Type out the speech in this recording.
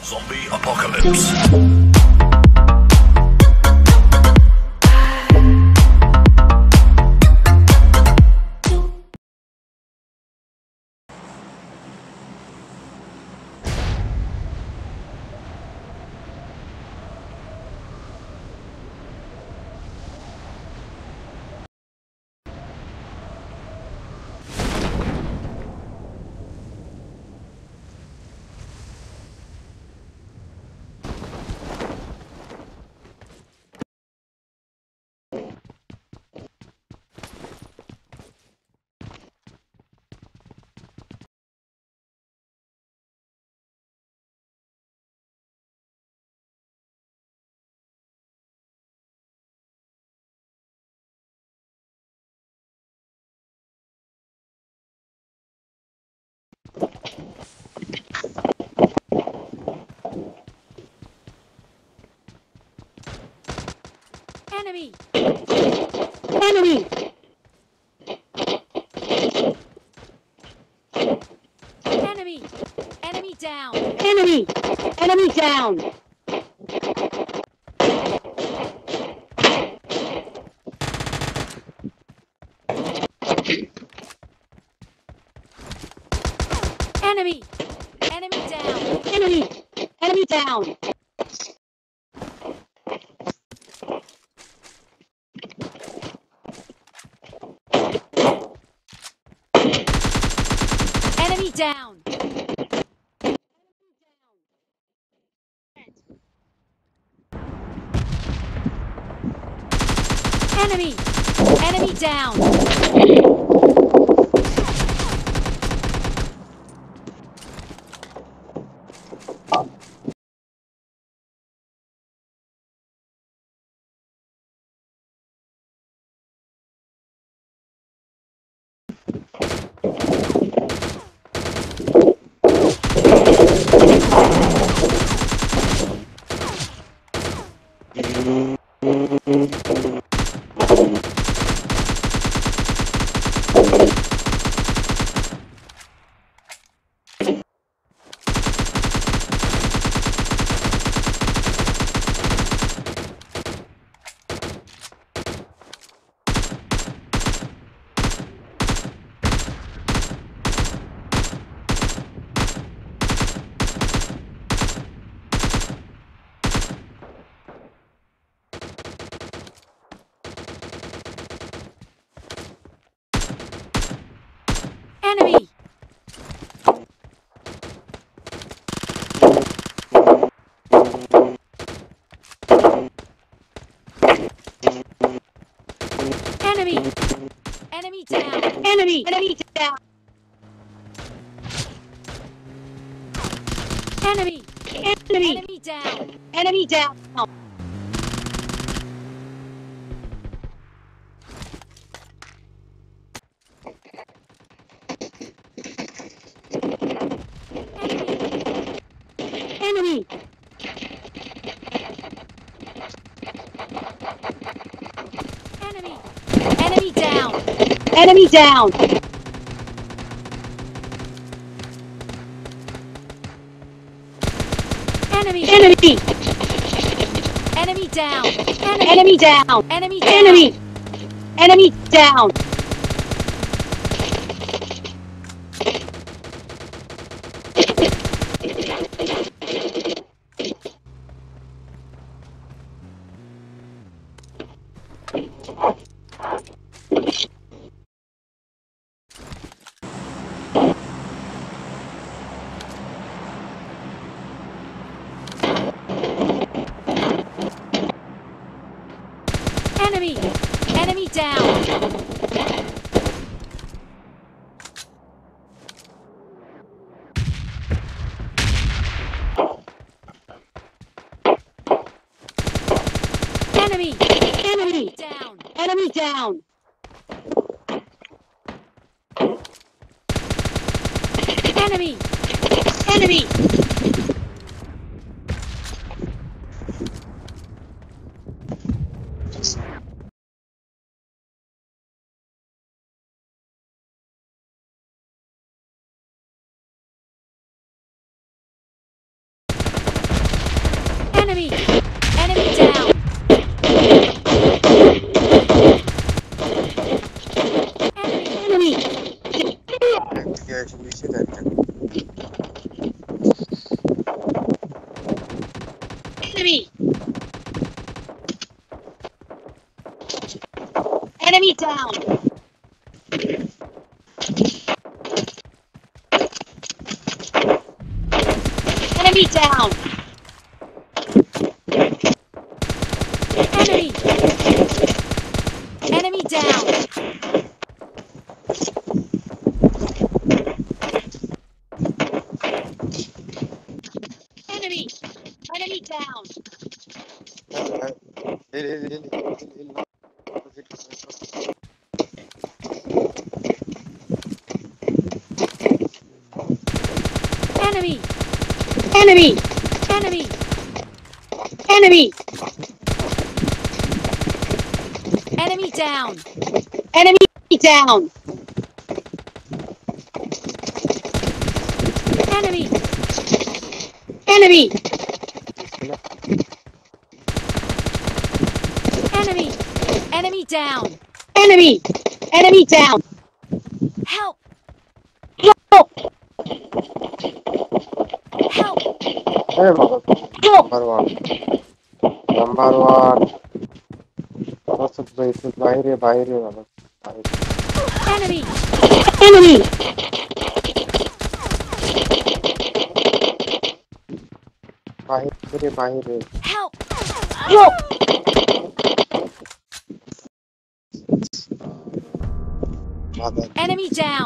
Zombie apocalypse. Enemy! Enemy! Enemy! Enemy down! Enemy! Enemy down! Enemy! Enemy down! Enemy! Enemy down! Enemy down! Enemy! Enemy down! Enemy! Enemy! Enemy down! Enemy! Enemy down! Enemy! Enemy! Enemy down! Enemy down! Enemy! Enemy! Enemy down! Enemy down! Enemy! Enemy! Enemy down! Enemy down! Enemy down! Enemy! Enemy down! Enemy! Enemy down! Enemy! Enemy down! Enemy down! Enemy! Enemy! Enemy! Enemy down! Enemy down! Enemy! Enemy down! Enemy! Enemy down! Enemy! Enemy! Enemy! Enemy! Enemy down! Enemy down! Enemy! Enemy! Enemy! Enemy down! Enemy! Enemy down! Help! Help! Help! Number one. Number one. বাইরে বাইরে Enemy! Enemy! বাইরে বাইরে Help! Help! Enemy down!